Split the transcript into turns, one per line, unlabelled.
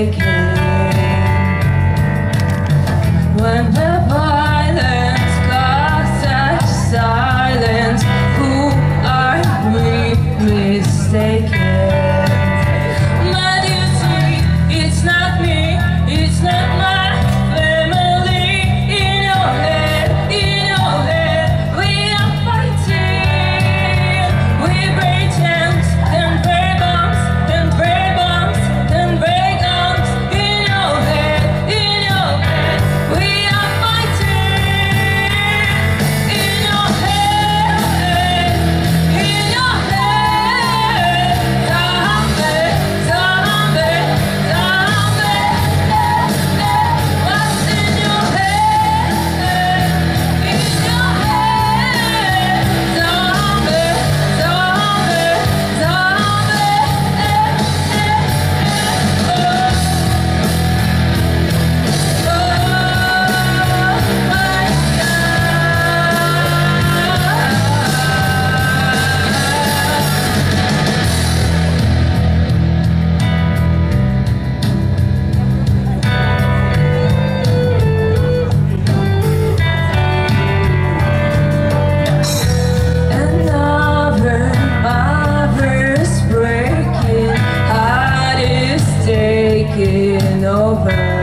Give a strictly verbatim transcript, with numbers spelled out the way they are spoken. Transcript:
mistaken. When the violence caused such silence, who are we mistaken? But you see, it's not me, it's not my family. In your head, in your head, we are fighting. We break chants and break bombs and break bombs and break bombs. In your head, in your head, we are fighting. In your head, in your head, zombie, zombie, zombie. What's in your head? In your head, zombie, zombie, zombie. Another virus breaking, heart is taking over.